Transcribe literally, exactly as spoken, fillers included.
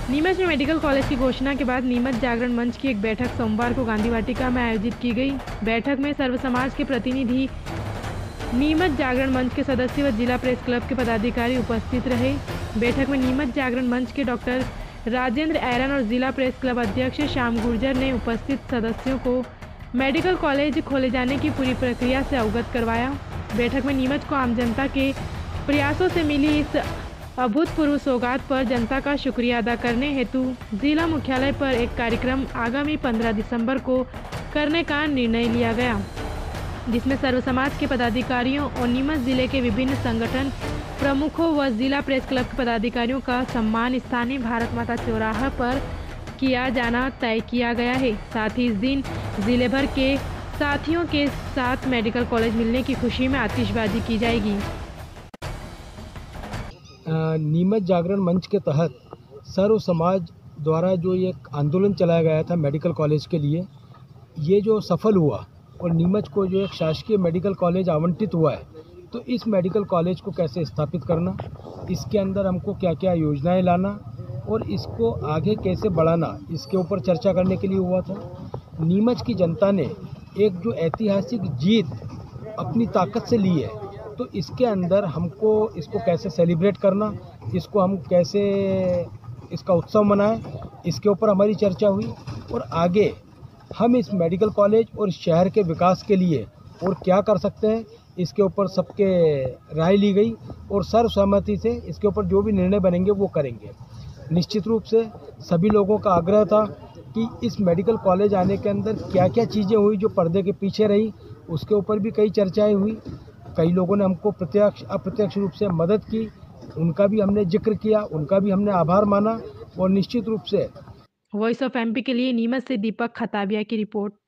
नीमच में medical college की घोषणा के बाद नीमच जागरण मंच की एक बैठक सोमवार को गांधी वाटिका में आयोजित की गई। बैठक में सर्व समाज के प्रतिनिधि, नीमच जागरण मंच के सदस्य व जिला प्रेस क्लब के पदाधिकारी उपस्थित रहे। बैठक में नीमच जागरण मंच के डॉक्टर राजेंद्र ऐरन और जिला प्रेस क्लब अध्यक्ष श्याम गुर्जर ने उपस्थित सदस्यों को मेडिकल कॉलेज खोले जाने की पूरी प्रक्रिया से अवगत करवाया। बैठक में नीमच को आम जनता के प्रयासों से मिली इस अभूतपूर्व सौगात पर जनता का शुक्रिया अदा करने हेतु जिला मुख्यालय पर एक कार्यक्रम आगामी पंद्रह दिसंबर को करने का निर्णय लिया गया, जिसमें सर्व समाज के पदाधिकारियों और नीमच जिले के विभिन्न संगठन प्रमुखों व जिला प्रेस क्लब के पदाधिकारियों का सम्मान स्थानीय भारत माता चौराहा पर किया जाना तय किया गया है। साथ ही इस दिन जिले भर के साथियों के साथ मेडिकल कॉलेज मिलने की खुशी में आतिशबाजी की जाएगी। नीमच जागरण मंच के तहत सर्व समाज द्वारा जो ये आंदोलन चलाया गया था मेडिकल कॉलेज के लिए, ये जो सफल हुआ और नीमच को जो एक शासकीय मेडिकल कॉलेज आवंटित हुआ है, तो इस मेडिकल कॉलेज को कैसे स्थापित करना, इसके अंदर हमको क्या क्या योजनाएं लाना और इसको आगे कैसे बढ़ाना, इसके ऊपर चर्चा करने के लिए हुआ था। नीमच की जनता ने एक जो ऐतिहासिक जीत अपनी ताकत से ली है, तो इसके अंदर हमको इसको कैसे सेलिब्रेट करना, इसको हम कैसे इसका उत्सव मनाएं, इसके ऊपर हमारी चर्चा हुई और आगे हम इस मेडिकल कॉलेज और शहर के विकास के लिए और क्या कर सकते हैं, इसके ऊपर सबके राय ली गई और सर्वसहमति से इसके ऊपर जो भी निर्णय बनेंगे वो करेंगे। निश्चित रूप से सभी लोगों का आग्रह था कि इस मेडिकल कॉलेज आने के अंदर क्या क्या चीज़ें हुई जो पर्दे के पीछे रही, उसके ऊपर भी कई चर्चाएं हुई। कई लोगों ने हमको प्रत्यक्ष अप्रत्यक्ष रूप से मदद की, उनका भी हमने जिक्र किया, उनका भी हमने आभार माना और निश्चित रूप से वॉइस ऑफ एमपी के लिए नीमच से दीपक खताबिया की रिपोर्ट।